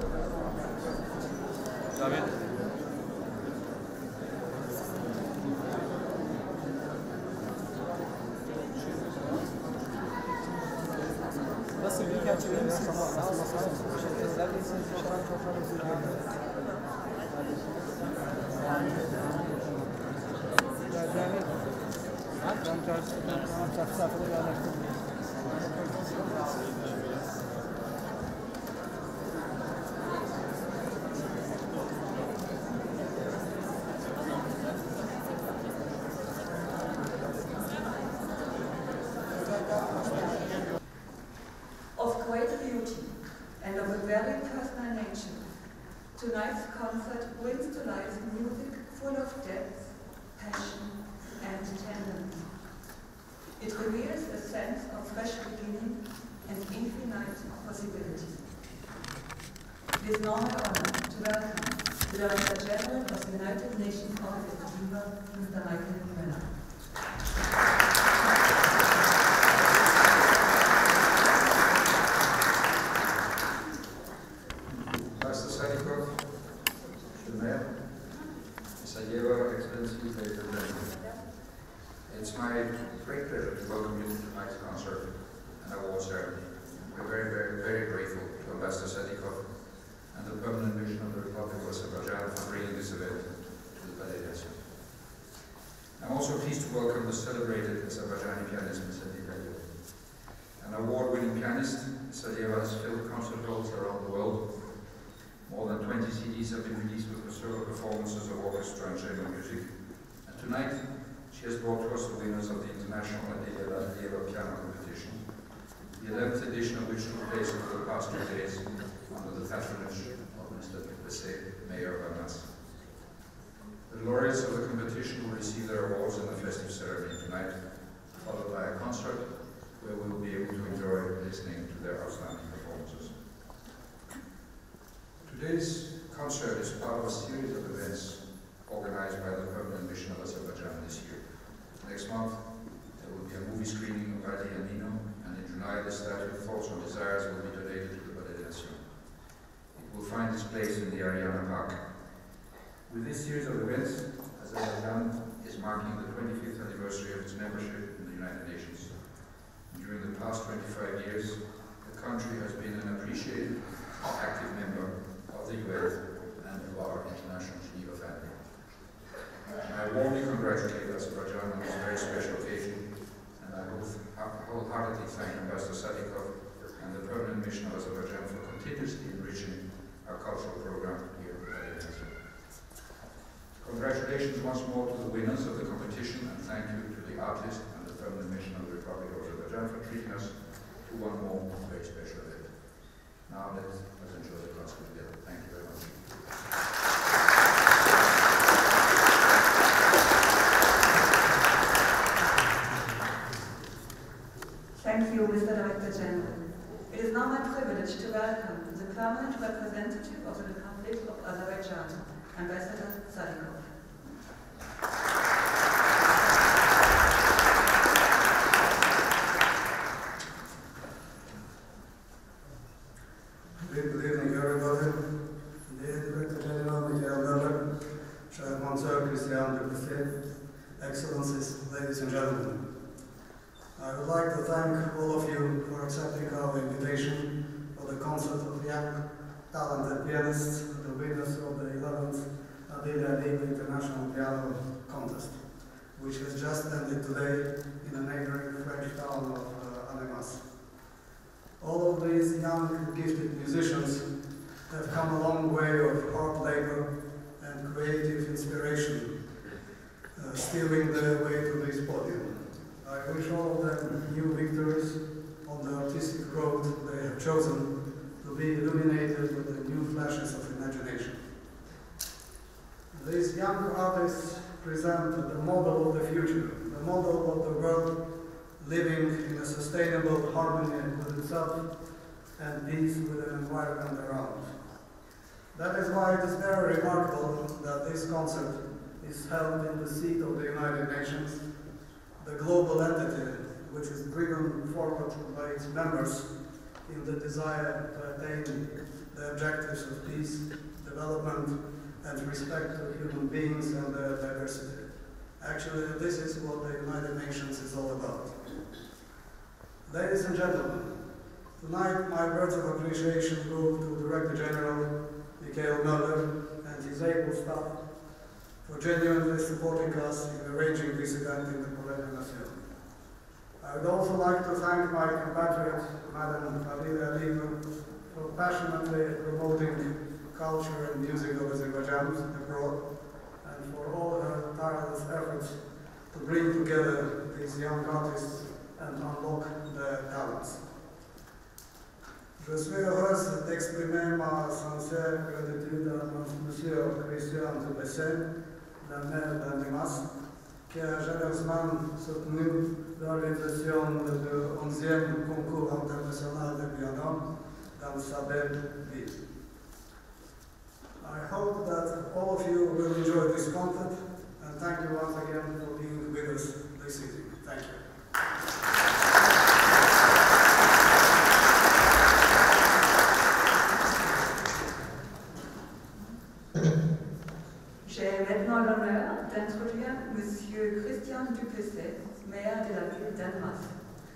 David. بس اللي كان شويه بس of great beauty and of a very personal nature, tonight's concert brings to life music full of depth, passion, and tenderness. It reveals a sense of fresh beginning and infinite possibility. It is now my honor to welcome the Director General of the United Nations Office in Geneva, Mr. Michael Müller. It's my great pleasure to welcome you to tonight's concert and award ceremony. We're very, very, very grateful to Ambassador Sadikov and the Permanent Mission of the Republic of Azerbaijan for bringing this event to the Ballet. I'm also pleased to welcome the celebrated Azerbaijani pianist, Ms. Adilia Alieva. An award-winning pianist, Ms. Alieva has filled concert halls around the world. More than 20 CDs have been released with her solo performances of orchestra and chamber music. And tonight, she has brought to us the winners of the International Adilia Alieva Piano Competition, the 11th edition of which took place over the past 2 days under the patronage of Mr. Mayor of Almaty. The laureates of the competition will receive their awards in the festive ceremony tonight, followed by a concert where we will be able to enjoy listening to their outstanding performances. Today's concert is part of a series of events organized by the Permanent Mission of Azerbaijan this year. Next month, there will be a movie screening of Adilia Alieva, and in July, the statue of Thoughts on Desires will be donated to the Ballet. It will find its place in the Ariana Park. With this series of events, Azerbaijan is marking the 25th anniversary of its membership in the United Nations. During the past 25 years, the country has been an appreciated, active member of the UN and of our international Geneva family. I warmly congratulate Azerbaijan on this very special occasion, and I wholeheartedly thank Ambassador Sadikov and the Permanent Mission of Azerbaijan for continuously enriching our cultural program here at Ballet. Congratulations once more to the winners of the competition, and thank you to the artist and the Permanent Mission of the Republic of Azerbaijan for treating us to one more very special event. Now let's enjoy the concert together. Thank you very much. Thank you, Mr. Director General. It is now my privilege to welcome the permanent representative of the Republic of Azerbaijan, Ambassador Sadikov. Good evening, everybody. Dear Director General Michael Müller, Cher Monsieur Christian Dubuffet, Excellencies, ladies and gentlemen. I would like to thank all of you for accepting our invitation for the concert of young, talented pianists, the winners of the 11th Adilia Alieva International Piano Contest, which has just ended today in the neighboring French town of Annemasse. All of these young, gifted musicians have come a long way of hard labor and creative inspiration, steering their way to this podium. I wish all of them new victories on the artistic road they have chosen to be illuminated with the new flashes of imagination. These young artists present the model of the future, the model of the world living in a sustainable harmony with itself and peace with an environment around. That is why it is very remarkable that this concert is held in the seat of the United Nations, the global entity which is driven forward by its members in the desire to attain the objectives of peace, development, and respect of human beings and their diversity. Actually, this is what the United Nations is all about. Ladies and gentlemen, tonight my words of appreciation go to Director General Michael Muller and his able staff for genuinely supporting us in arranging this event in the Polena Nation. I would also like to thank my compatriot, Madam Adilia Alieva, for passionately promoting culture and music of Azerbaijan abroad, and for all her tireless efforts to bring together these young artists and unlock their talents. Je suis heureuse d'exprimer ma sincère gratitude à Monsieur Christian Dubesset, la maire d'Annemasse, qui a généreusement soutenu l'organisation du 11e concours international de piano dans sa belle ville. I hope that all of you will enjoy this concert, and thank you once again for being with us this evening. Thank you. J'ai maintenant l'honneur d'introduire Monsieur Christian Dubesset, maire de la ville d'Annemasse.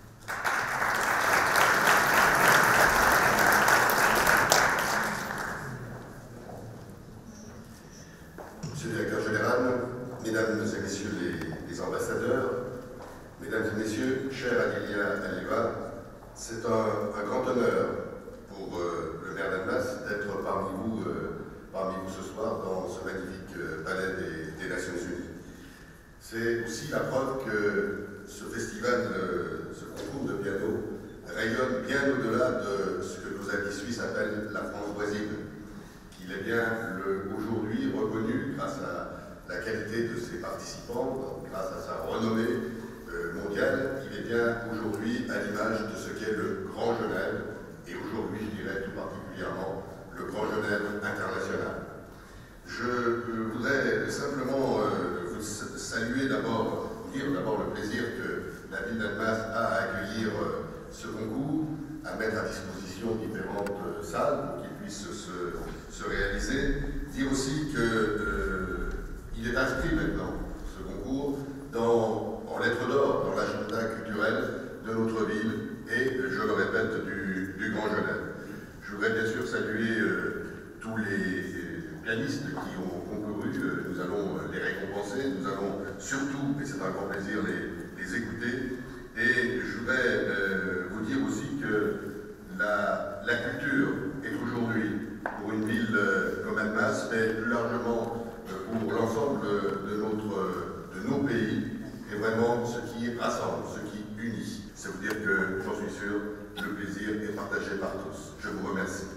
Monsieur le directeur général, mesdames et messieurs les ambassadeurs, mesdames et messieurs, chère Adilia Alieva, c'est un grand honneur pour le maire d'Annemasse d'être parmi vous ce soir dans ce magnifique palais des Nations Unies. C'est aussi la preuve que ce festival, ce concours de piano, rayonne bien au-delà de ce que nos amis suisses appellent la France voisine. Il est bien aujourd'hui reconnu grâce à la qualité de ses participants, grâce à sa renommée mondiale, il est bien aujourd'hui à l'image de ce qu'est le Grand Genève, et aujourd'hui je dirais tout particulièrement le Grand Genève international. Je voudrais simplement vous saluer d'abord, vous dire d'abord le plaisir que la ville d'Annemasse a à accueillir ce concours, à mettre à disposition différentes salles pour qu'il puisse se réaliser. Dire aussi qu'il est inscrit maintenant, ce concours, en lettres d'or dans l'agenda culturel de notre ville et, je le répète, du Grand Genève. Je voudrais bien sûr saluer tous les pianistes qui ont concouru. Nous allons les récompenser, nous allons surtout, et c'est un grand plaisir, les écouter. Et je voudrais vous dire aussi que la culture est aujourd'hui, pour une ville comme Annemasse, mais plus largement pour l'ensemble de nos pays, est vraiment ce qui rassemble, ce qui unit. C'est vous dire que, j'en suis sûr, le plaisir est partagé par tous. Je vous remercie.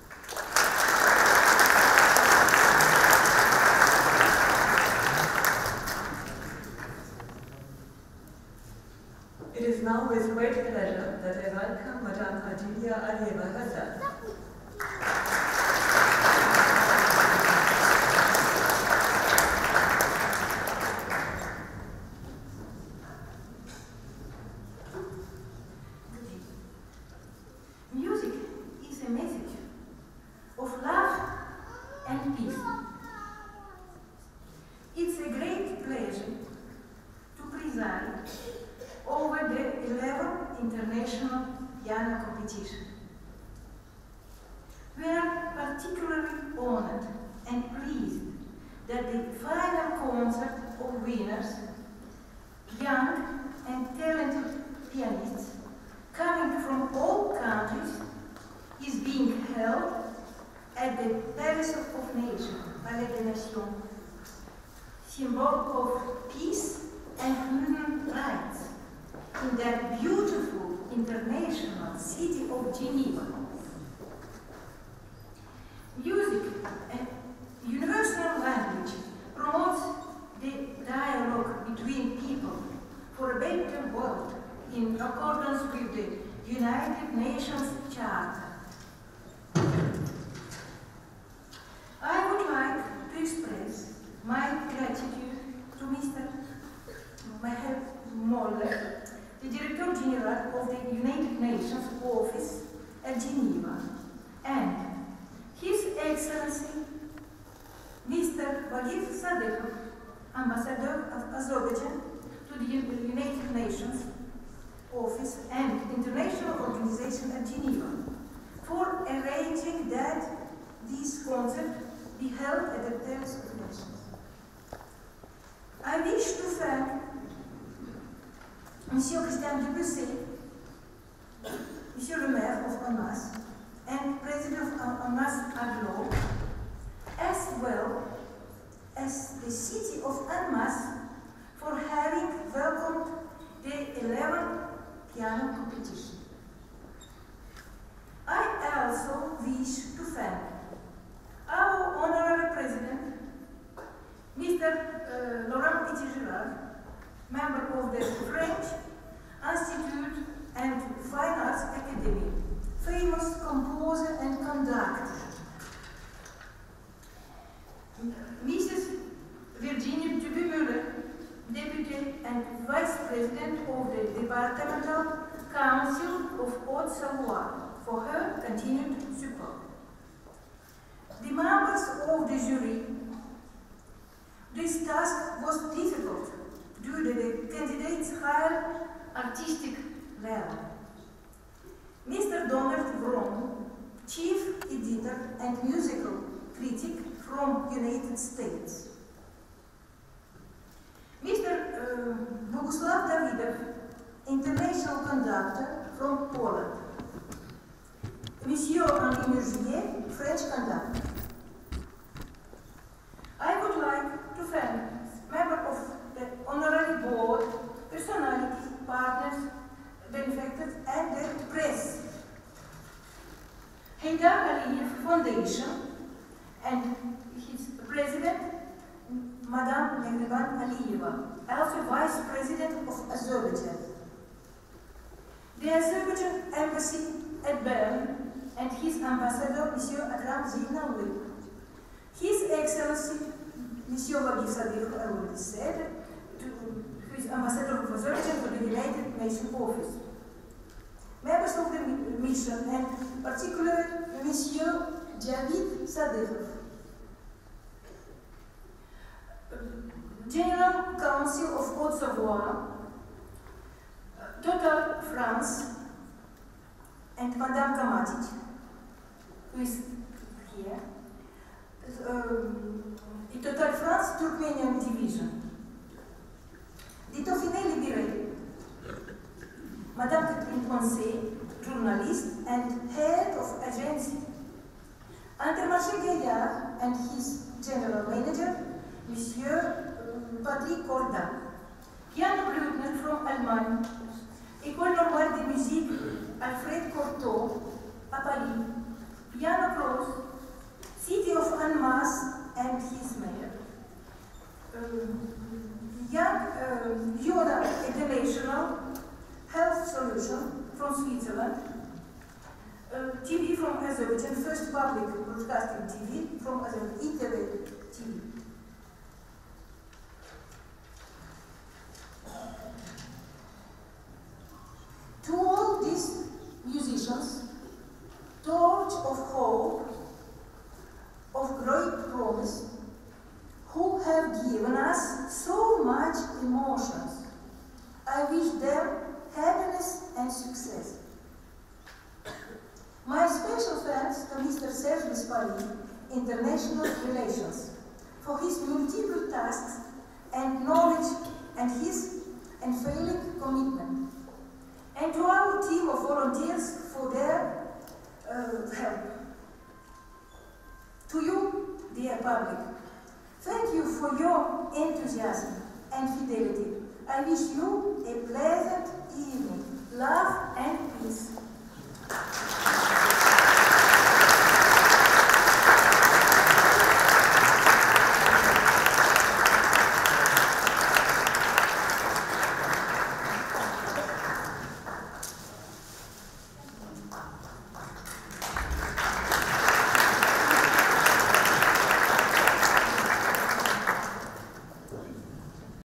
It is now with great pleasure that I welcome Madame Adilia Alieva herself. Music is a message of love and peace. It's a great pleasure to preside over the 11th International Piano Competition. We are particularly honored and pleased that the final concert of winners, young and talented pianists coming from all countries, is being held at the Palace of Nations, Palais des Nations, symbol of peace and human rights, in that beautiful international city of Geneva. Music, a universal language, promotes the dialogue between people for a better world in accordance with the United Nations Charter. I would like to express my gratitude to Mr. Michael Muller, the Director General of the United Nations Office at Geneva, and His Excellency Mr. Vagif Sadekov, Ambassador of Azerbaijan to the United Nations Office and International Organization at Geneva, for arranging that this concert be held at the Terrace of Nations. I wish to thank Monsieur Christian Dubussy, Monsieur le Maire of Annemasse, and President of Annemasse Aglo, as well as the city of Annemasse for having welcomed the 11th piano competition. I also wish to thank our honorary president, Mr. Laurent Petit-Girard, member of the French Institute and Fine Arts Academy, famous composer and conductor. Mrs. Virginie Duby-Muller, Deputy and Vice President of the Departmental Council of Haute-Savoie, for her continued support. The members of the jury, this task was difficult due to the candidates' high artistic level. Mr. Donald Vroom, Chief Editor and Musical Critic from United States. Mr. Boguslav Davidov, International Conductor from Poland. Monsieur Henri Murgier, French conductor. I would like to thank members of the Honorary Board, personalities, partners, benefactors, and the press. Haydar Aliyev Foundation and his president, Madame Mehriban Alieva, also Vice President of Azerbaijan. The Azerbaijan Embassy at Bern and his ambassador, Monsieur Akram Zeynaoui. His Excellency, Monsieur Vagif Sadekov, I already said, who is ambassador of Azerbaijan to the United Nations Office. Members of the mission, and particularly Monsieur Javid Sadekov. General Council of Haute-Savoie, Total France, and Madame Kamatic, who is here. The Total France Turkmenian Division. The Dauphiné Libéré, Madame Catherine Poincet, journalist and head of agency. Intermarché Gaillard and his general manager, Monsieur Patrick Corda. Piano Brückner from Allemagne. École Normale de Musique Alfred Cortot, à Paris. Piano Pros, City of Annemasse and his mayor. Yoda International Health Solution from Switzerland. TV from Azerbaijan, first public broadcasting TV from Azerbaijan, ITV TV. To all these musicians, torch of hope, of great promise, who have given us so much emotions, I wish them happiness and success. My special thanks to Mr. Serge Gaspari, International Relations, for his multiple tasks and knowledge and his unfailing commitment, and to our team of volunteers for their help. To you, dear public, thank you for your enthusiasm and fidelity. I wish you a pleasant